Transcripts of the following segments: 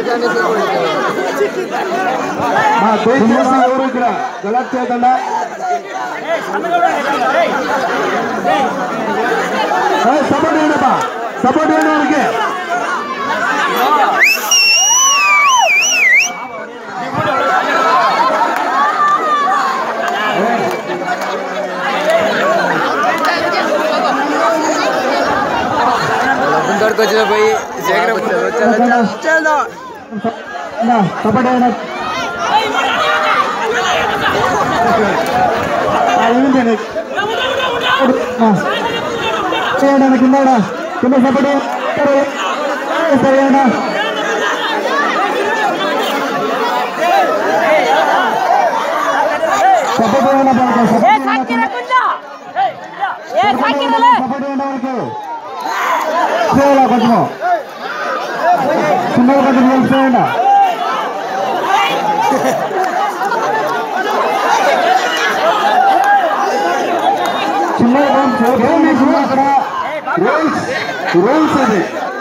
ఎవరు ఇక్కడ గలత్ చేయకుండా సపోర్ట్ చేయండి సపోర్ట్ చేయండి వాళ్ళకి వచ్చిన పోయి సపోర్ట్ చేయండి కింద కింద సపోర్ట్ సరేనా సపోర్ట్ చేయాలా కొంచెం చిన్నగా కొంచెం హెల్ప్ చేయండి చిన్నగా అక్కడ రూల్స్ అది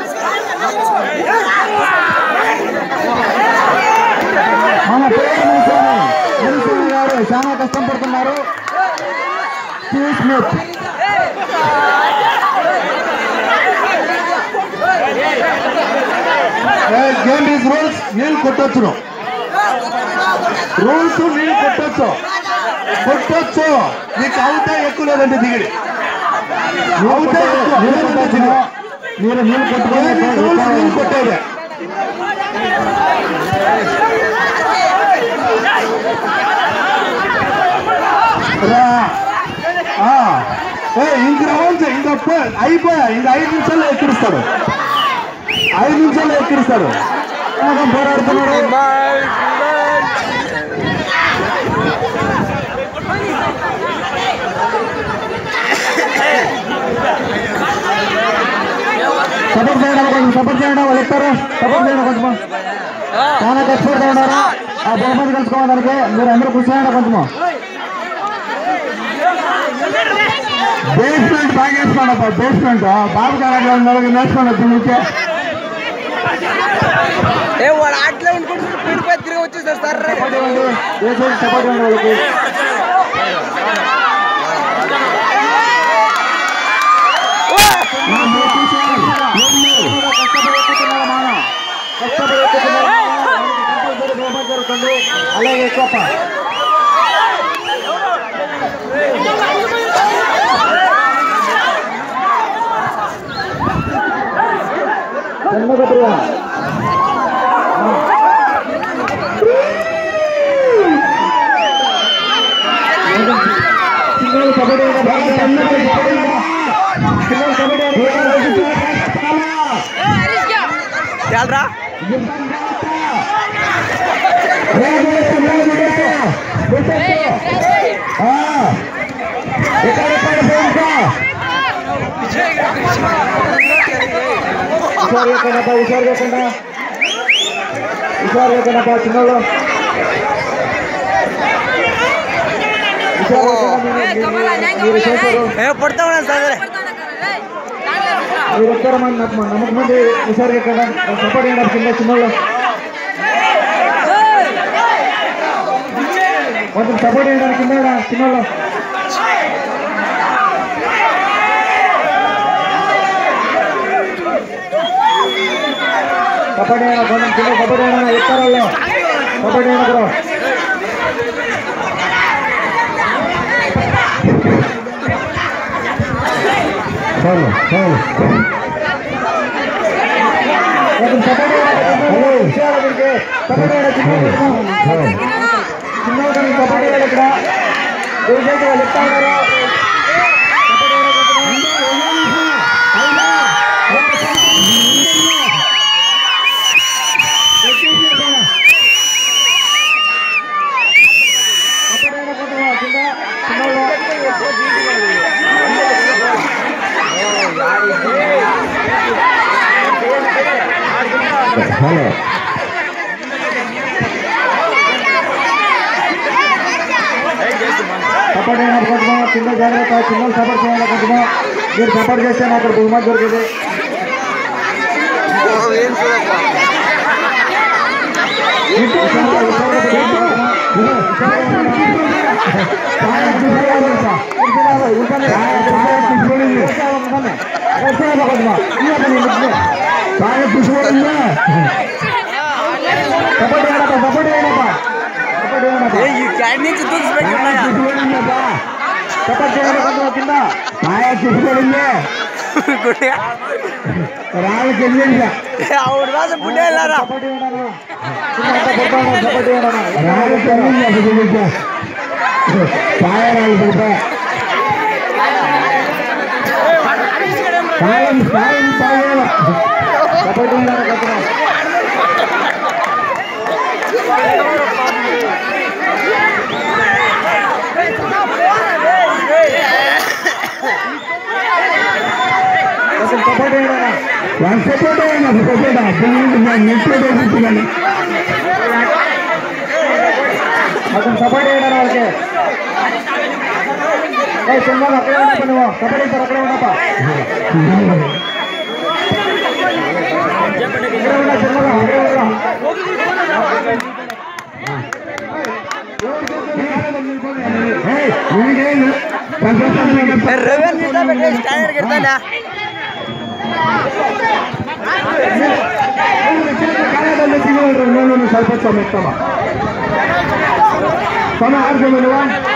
మన పేరు గారు చాలా కష్టం పడుతున్నారు గేమ్ ఈజ్ రూల్స్ నీళ్ళు కొట్టొచ్చును రూల్స్ నీళ్ళు కొట్టొచ్చు నీకు అవుతా ఎక్కువ లేదంటే దిగిడి మీరు నీళ్ళు కొట్టుకోవాలి నీళ్ళు కొట్టేదే ఇంక రావచ్చు ఇంక అయిపోయా ఇంక 5 నిమిషాల్లో ఎక్కిరిస్తాడు 5 నిమిషాల్లో ఎక్కిరిస్తాడు పోరాడుతున్నాడు సపోర్ట్ చేయండి వాళ్ళు ఎత్తారు సపోర్ట్ చేయండి కొంచెం చాలా కష్టపడుతూ ఉన్నారు ఆ బహుమతి కలుసుకోవడానికి మీరు అందరూ కూర్చోండి కొంచెము బేస్మెంట్ బాగా వేసుకోండి బేస్మెంట్ బాబు గారు అట్లా ఉన్నారు వేసుకోండి దీనికి వాడు అట్లా ఉంటుకుంటే తిరిగి వచ్చేసారు సార్ సపోర్ట్ చేయండి వాళ్ళకి అలాగే కోప चलरा చిన్నోళ్ళు పడతా సార్ మీరు ఒక్కరు నమ్మక మంది హుషారుగా ఎక్కడ సపోర్ట్ చేయండి కింద చిన్నోళ్ళు కొంచెం సపోర్ట్ చేయడానికి కింద చిన్నోళ్ళు సపోర్ట్ చేయడం కొంచెం కింద సపోర్ట్ చేయడం ఎత్తారు వాళ్ళు సపోర్ట్ చేయడం బ్రో చాలు చాలు సపోర్ట్ చేయాలి ఇక్కడ వాళ్ళు చెప్తా ఉన్నారు హలో సపోర్ట్ అయినా కొంచెం కింద జాగ్రత్త చిన్నలు సపోర్ట్ చేయాలి కొంచెం మీరు సపోర్ట్ చేస్తే అక్కడ బహుమతి దొరికింది ಈ ಕ್ಯಾನ್ నుంచి ತೂಗಿಸ್ಬೇಕಲ್ಲ ಅವ್ರ ರಾಜ ಪುಣ್ಯ ಇಲ್ಲಾರ ಸಪೋರ್ಟ್ ಹೇಳೋಣ ಅವ್ರಿಗೆ ತುಂಬ ಅಕಡೆ ಉಂಟಪ್ಪ ನೀವು ಕಬಡ್ಡಿ ಸರ್ ಅಕಡೆ ಉಂಟಪ್ಪ ಸ್ಟ್ಯಾಂಡರ್ಡ್ ಇರ್ತಾನ ಸ್ವಲ್ಪ ಸಮಯ ಸಮಯ ಆರ್ಗಮಲ್ವಾ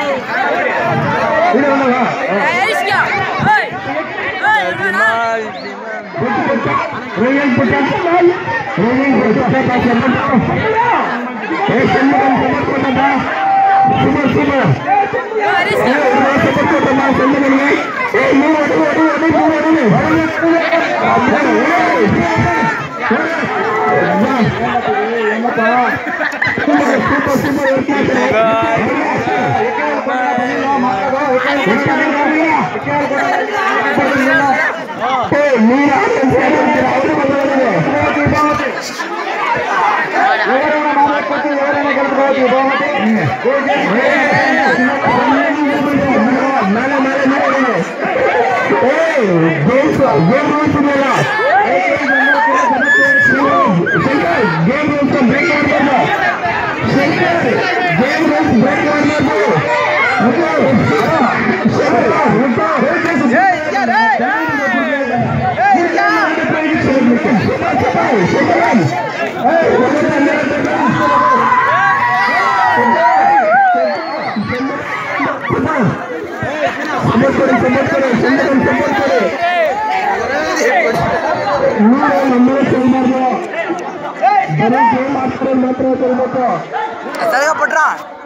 ಪಟ್ರ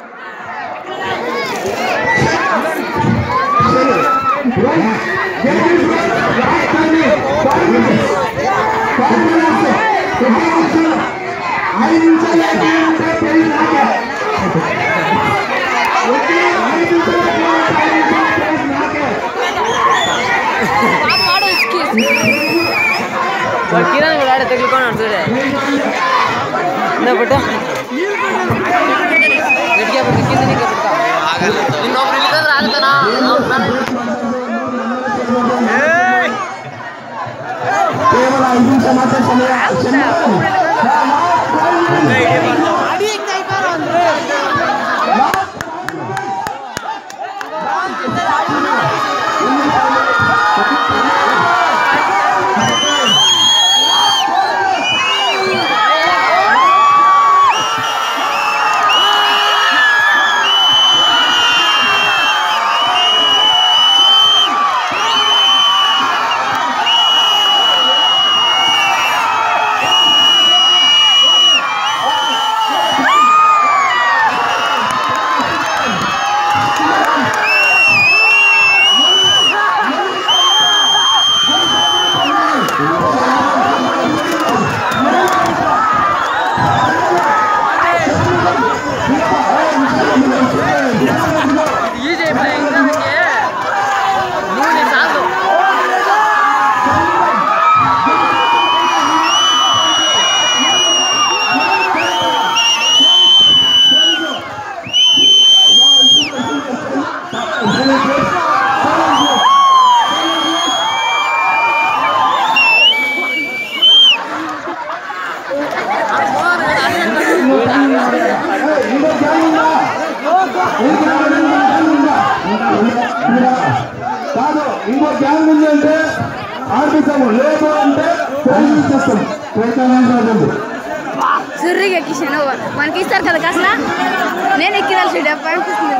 ಕಿರಣ್ ಆಡ ತೆಗೆದುಕೊಂಡು ಅನ್ಸಿದ್ರೆ ಬಿಟ್ಟು ಗಟ್ಟಿಗೆ ಬಿಟ್ಟಿಂದ ಇನ್ನೊಬ್ರು ಇಲ್ಲಿದ್ರೆ ಆಗ್ತಾನ ಕೇವಲ 5 ನಿಮಿಷ ಮಾತ್ರ ಸಮಯ కాదు ఇంకో గ్యాంగ్ ఉంది అంటే ఆడిస్తాము, లేదు అంటే చేస్తాము. సుర్రికి ఎక్కించాను మనకి ఇస్తారు కదా కాస్త నేను ఎక్కినాల్సి అనిపిస్తుంది.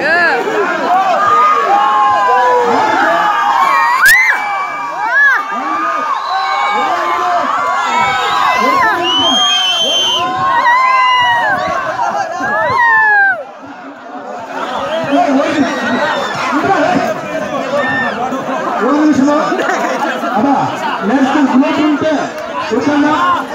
అబ్బా నెక్స్ట్ గ్లోబ్ ఉంటే చూసన్నా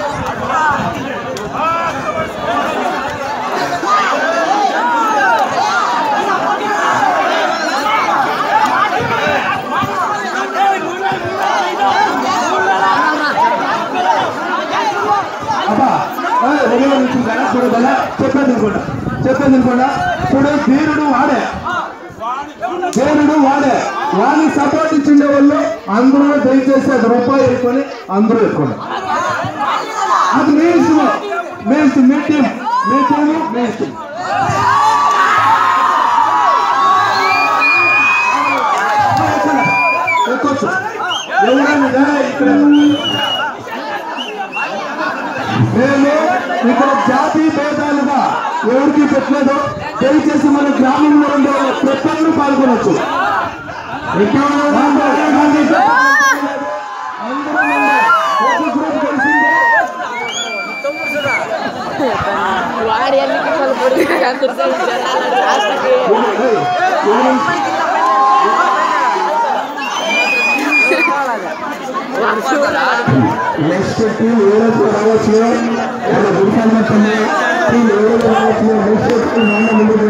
అబ్బా చూడదా చెప్పేది అనుకోండా చూడు దేవుడు వాడే వాడిని సపోర్ట్ ఇచ్చిండే వాళ్ళు అందరూ దయచేసి అది రూపాయి ఎక్కుని అందరూ ఎక్కువ అది మీ ఇష్టం, మీ టీం ఎక్కొచ్చు. ఎవరైనా ఇక్కడ మేము ఇక్కడ జాతి భేదాలుగా ఎవరికి పెట్టలేదు. దయచేసి మన గ్రామంలో ఉండే ప్రతి ఒక్కరూ పాల్గొనవచ్చు. నెక్స్ట్ టీం ఏదో రావచ్చు, గురికాలమట్టండి టీం ఏదో రావచ్చు. నెక్స్ట్ టీం ముందుకు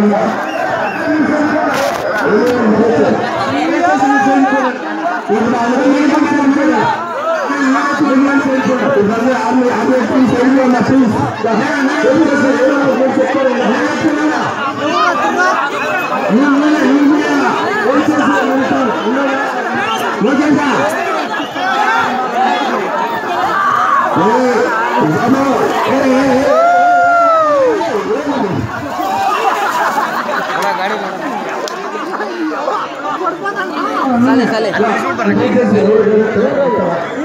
ఇప్పుడు అందరూ sale.